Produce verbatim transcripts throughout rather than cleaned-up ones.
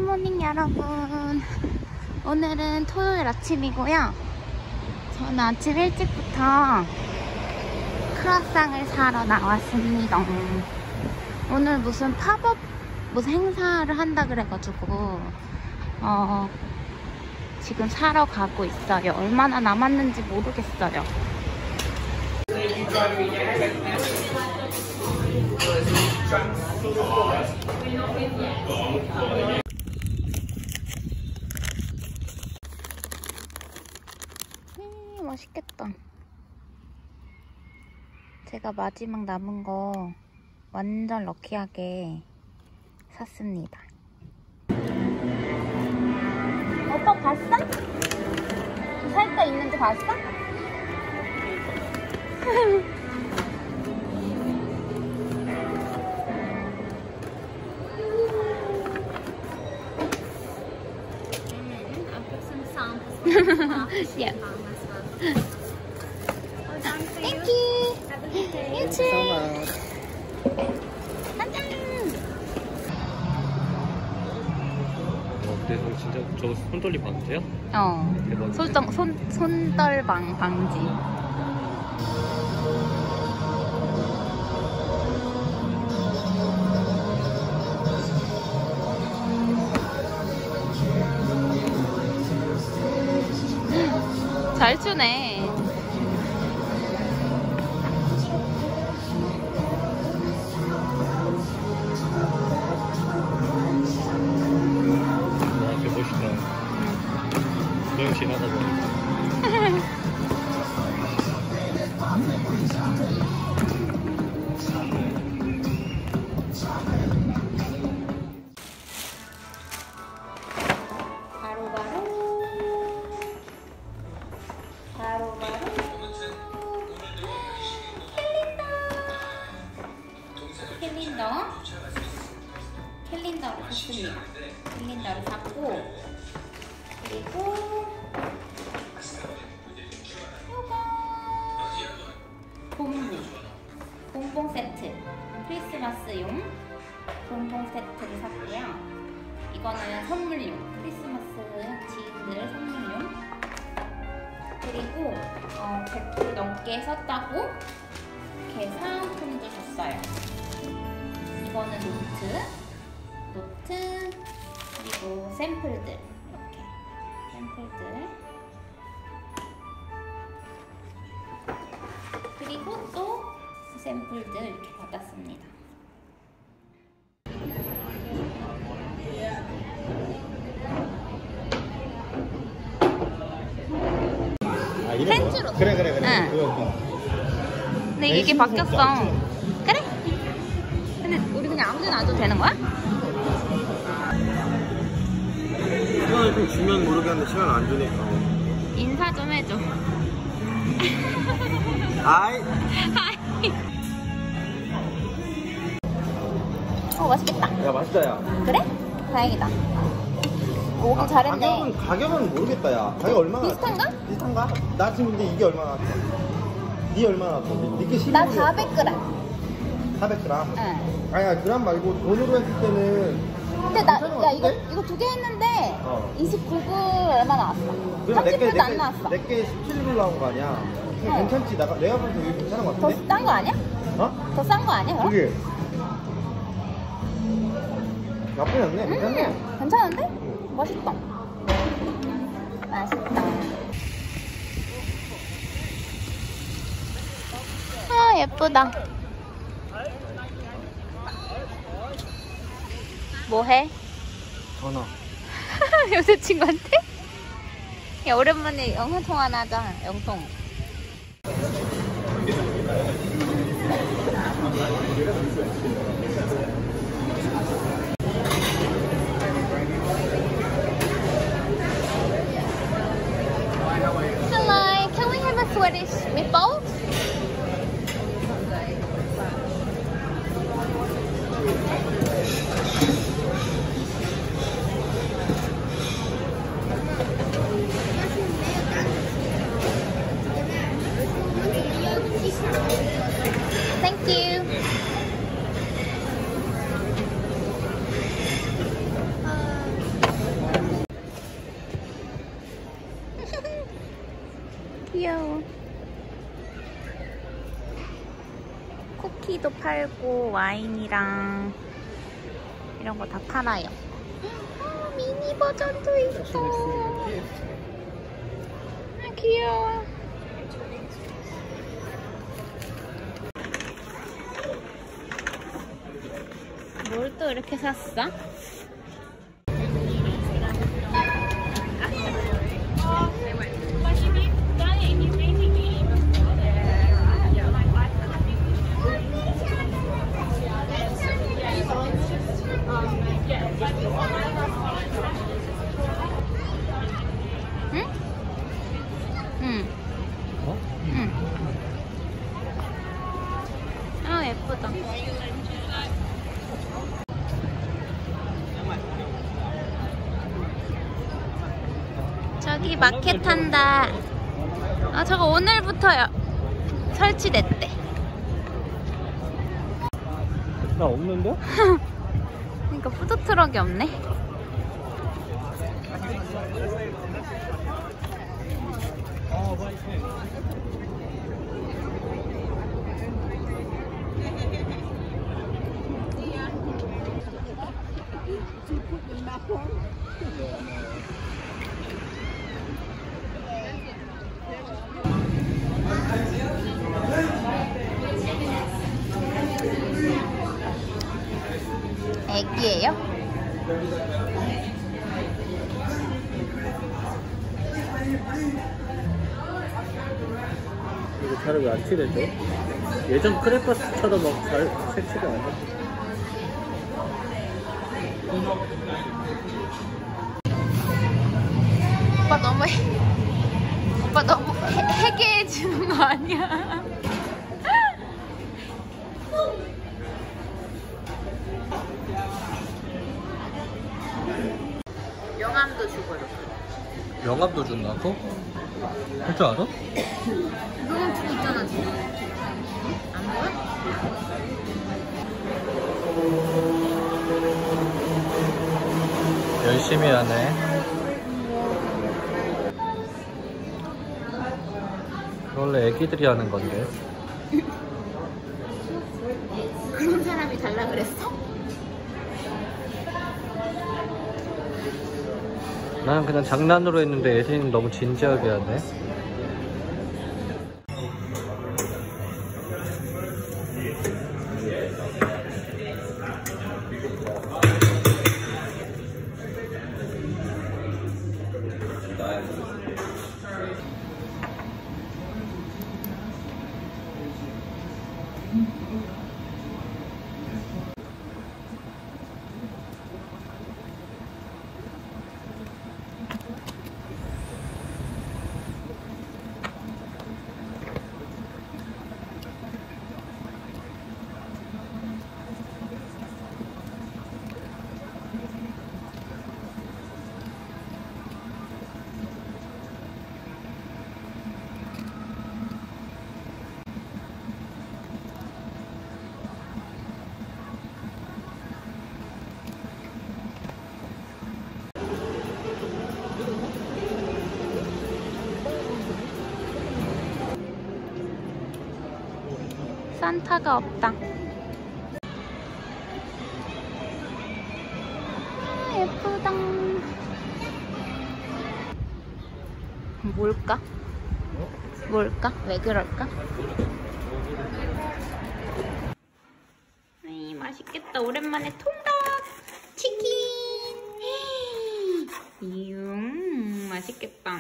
굿모닝 여러분. 오늘은 토요일 아침이고요. 저는 아침 일찍부터 크로상을 사러 나왔습니다. 오늘 무슨 팝업 무슨 행사를 한다 그래가지고 어, 지금 사러 가고 있어요. 얼마나 남았는지 모르겠어요. 음, 맛있겠다. 제가 마지막 남은 거 완전 럭키하게 샀습니다. 오빠 봤어? 살 거 있는지 봤어? Yeah. Thank you. You too. 근데 저 진짜 저거 손떨림 방지야? 어. 대박이네. 손, 손, 손떨방 방지. 잘 추네. 그냥 지나다 보니까 바로바로 바로바로 캘린더 캘린더 캘린더를 샀습니다. 캘린더를 샀고 그리고 요거 봉봉 봉봉 세트 크리스마스용 봉봉 세트를 샀고요. 이거는 선물용 크리스마스 지인들 선물용. 그리고 어, 백 불 넘게 썼다고 이렇게 사은품도 줬어요. 이거는 노트 노트 그리고 샘플들 샘플들 그리고 또 샘플들 이렇게 받았습니다. 아, 펜치로. 그래 그래 그래. 응. 그거. 근데 이게, 이게 바뀌었어. 그래? 근데 우리 그냥 아무 데나 안 줘도 되는 거야? 시간을 좀 주면 모르겠는데 시간 안 주니까. 인사 좀 해줘. 아이. 하이. 어, 맛있겠다. 야 맛있다 야. 그래? 다행이다. 오기 아, 잘했네. 가격은 가격은 모르겠다 야. 가격 얼마나? 비슷한가? 나왔지? 비슷한가? 나 지금 근데 이게 얼마 나왔어? 니 얼마 나왔어? 니게 십오. 나 사백 그램. 사백 그램. 응. 아니야 그램 말고 돈으로 했을 때는. 근데 나, 괜찮은 것 야, 이거, 같은데? 이거 두 개 했는데, 어. 이십구 불 얼마 나왔어? 그럼 삼십 내게 불도 안 나왔어. 내게 십칠 불 나온 거 아니야? 어. 괜찮지? 내가 내가 보면 되게 괜찮은 것 더 같은데? 싼 거 아니야? 어? 더 싼 거 아니야, 그럼? 그게 나쁘지 않네. 괜찮네. 음, 괜찮은데? 맛있다. 맛있다. 아, 예쁘다. 뭐해? 전화. 여자친구한테? 야, 오랜만에 영상통화나 하자, 영통. Hello, can we have a Swedish meatball? Thank you. 귀여워. 쿠키도 팔고 와인이랑 이런 거 다 팔아요. 어, 미니 버전도 있어. 아, 귀여워. 뭘 또 이렇게 샀어? 응? 응. 어? 응. 아, 예쁘다. 저기 마켓 한다. 아, 저거 오늘부터 설치됐대. 나 없는데? 그러니까 푸드트럭이 없네. 애기예요? 이거 잘 왜 안 칠해줘? 예전 크레파스처럼 막 잘 색칠이 안 해. 오빠 너무 해, 오빠 너무 해, 해괴해지는 거 아니야? 명함도 주고 이렇게. 명함도 준다고? 할 줄 알아? 명함 주고 있잖아 지금. 안 보여? 열심히 하네. 원래 애기들이 하는 건데. 그런 사람이 달라 그랬어? 나는 그냥 장난으로 했는데 예진이는 너무 진지하게 하네. 산타가 없다. 아, 예쁘다. 뭘까? 뭘까? 왜 그럴까? 이 맛있겠다. 오랜만에 통닭 치킨. 이음 맛있겠다.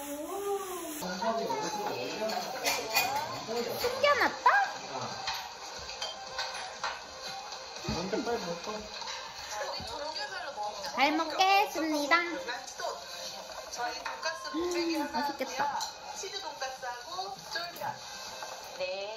튀겨놨다? 잘 먹겠습니다. 음, 맛있겠다. 치즈 돈가스하고 쫄면. 네.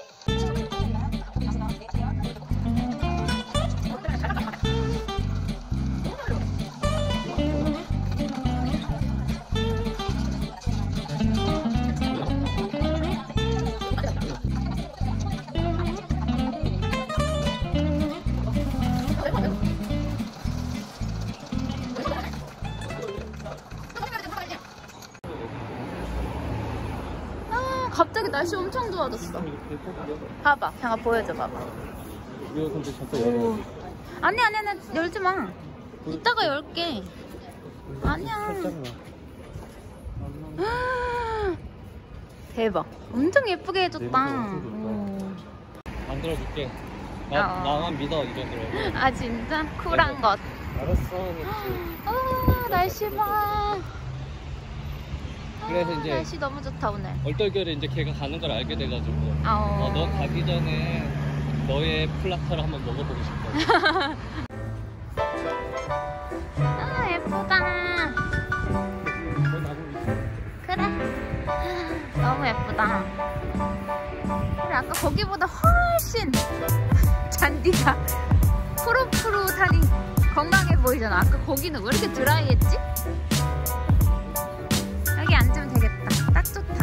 날씨 엄청 좋아졌어. 이렇게 꼭 봐봐, 잠깐 보여줘 봐봐. 이거 근데 잠깐 열어. 아니 아니 아니 열지 마. 이따가 열게. 아니야. 살짝만. 대박. 엄청 예쁘게 해줬다. 내부가 엄청 좋다. 오. 만들어줄게. 나, 어. 나만 믿어, 이 정도로. 아 진짜 쿨한 것. 알았어. 아 날씨 봐. 그래서 아, 이제 날씨 너무 좋다 오늘. 얼떨결에 이제 걔가 가는 걸 알게 돼가지고. 아, 어, 너 가기 전에 너의 플라타를 한번 먹어보고 싶어. 아 예쁘다. 그래. 너무 예쁘다. 그래 아까 거기보다 훨씬 잔디가 푸릇푸릇하니 건강해 보이잖아. 아까 거기는 왜 이렇게 드라이했지? 여기 앉으면 되겠다. 딱 좋다.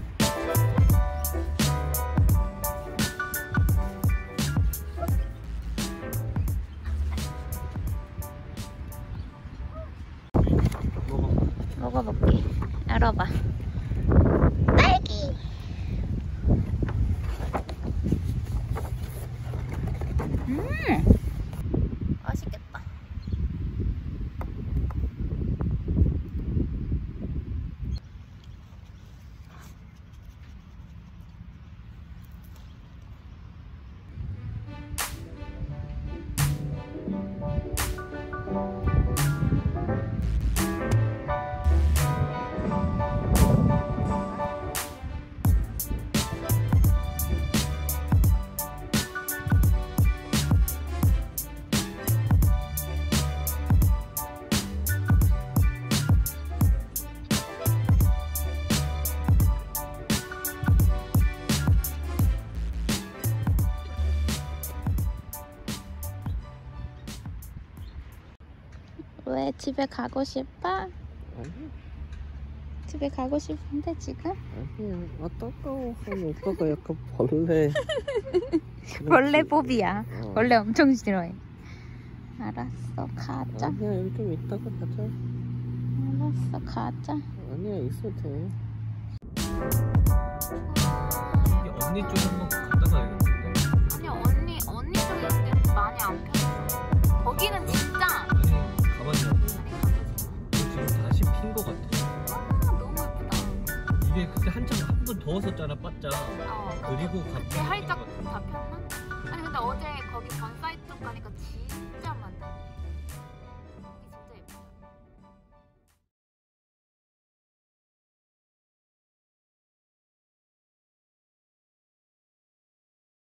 먹어. 먹어볼게. 열어봐. 딸기. 음, 맛있겠다. 왜 집에 가고 싶어? 아니, 집에 가고 싶은데 지금? 아니, 아, 따가워. 아니, 오빠가 약간 벌레. 벌레 포비야. 어. 벌레 엄청 싫어해. 알았어, 가자. 아니야, 여기 좀 이따가 가자. 알았어, 가자. 아니야, 있어도 돼. 이게 언니 쪽 한번 갔다 가야겠는데. 아니 언니 언니 쪽에 있을 때 많이 안 폈어. 거기는 진짜. 아니, 가봤냐고. 지금 다시 핀 거 같아. 아 너무 예쁘다. 이게 그때 한참 한 번 더웠었잖아, 바짝. 어. 그리고 그때 갑자기 활짝 다 폈나? 아니 근데 어제 거기 번사이 쪽 가니까